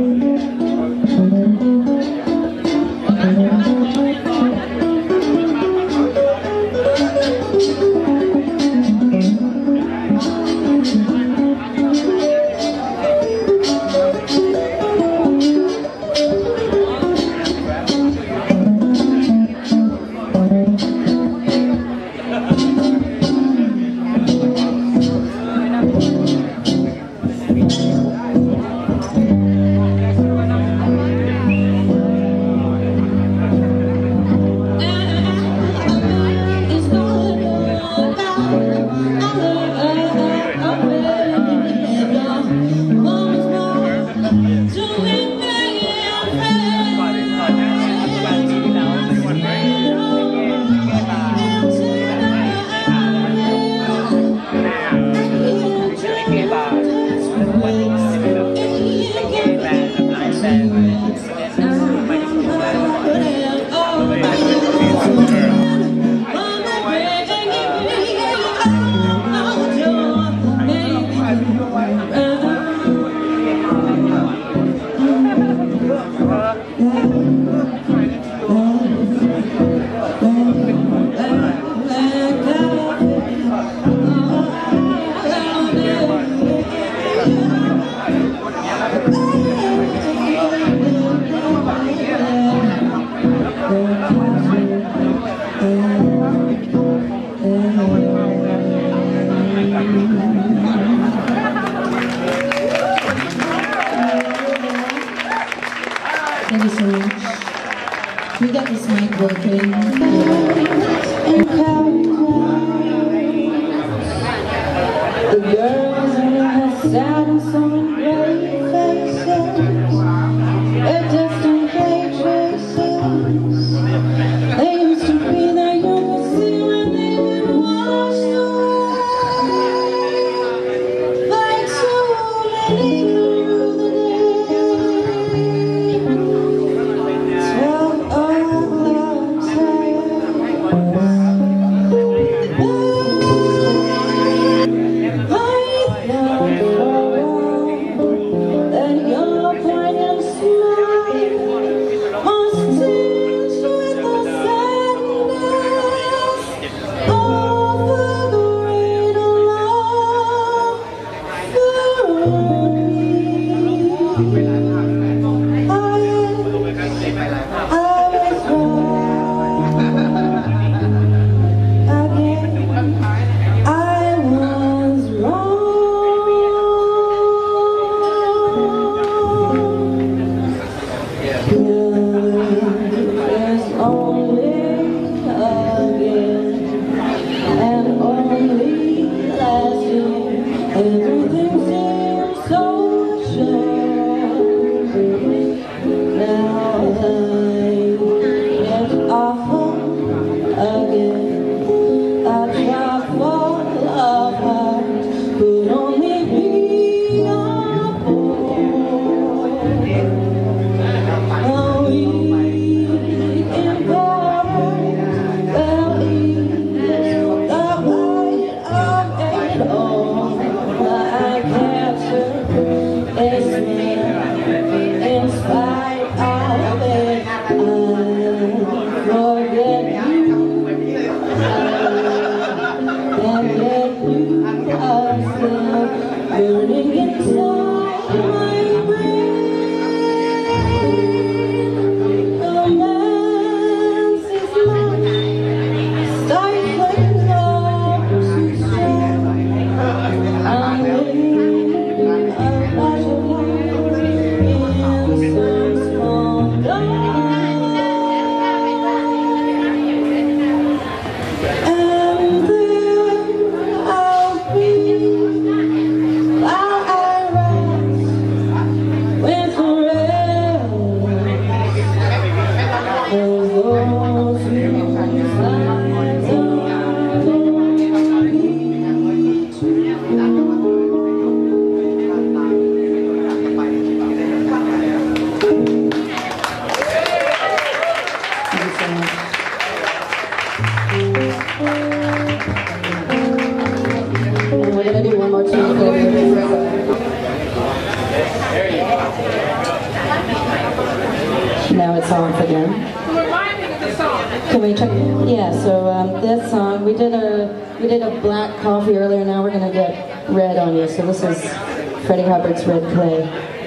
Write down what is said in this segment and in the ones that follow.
Thank you so much. We got this mic working. The girls in her sad and some great faces, their distant cages. They used to be there, you could see when they would wash away. Like so many through the day. 12 o'clock tires. I thought song for them. Can we check? Yeah. So this song we did a black coffee earlier. Now we're gonna get red on you. So this is Freddie Hubbard's Red Clay.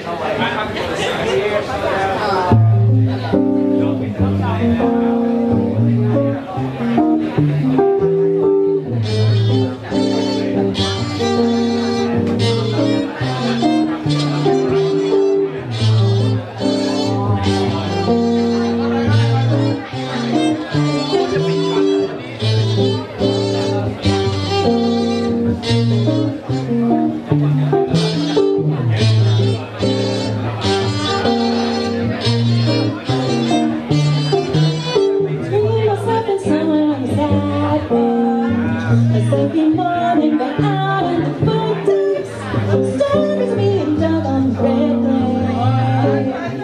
Every morning we're out in the footsteps, stars being dug on red clay.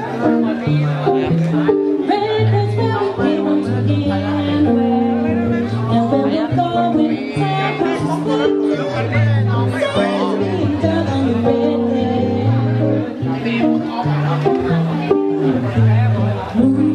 Red clay's where we came on to begin with, and where we're going, time passes quickly. Stars being dug on the red clay.